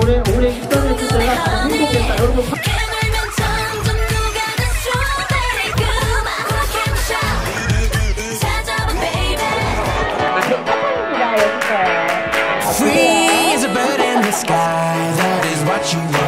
올해 입단했을 때가 가장 행복했다. 여러분. Free as a bird in the sky. That is what you want.